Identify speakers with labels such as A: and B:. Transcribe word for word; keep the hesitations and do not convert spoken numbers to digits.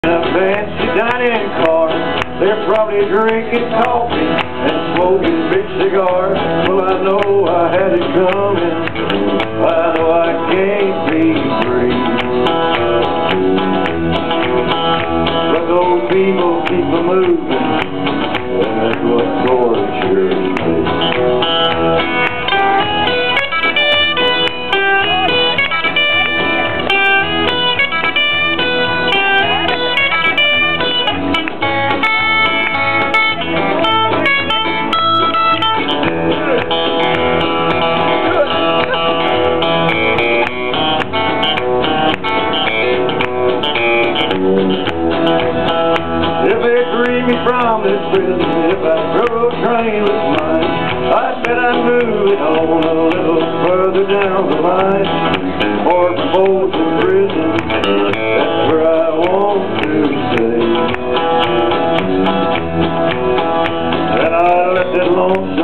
A: In a fancy dining car, they're probably drinking coffee and smoking big cigars. Well, I know I had it coming. I know I can't be free. But those people keep me moving, and that's what tortures me. From this prison, if I drove a train with mine, I said I'd move it on a little further down the line. For both in prison, that's where I want to stay. And I left that lonesome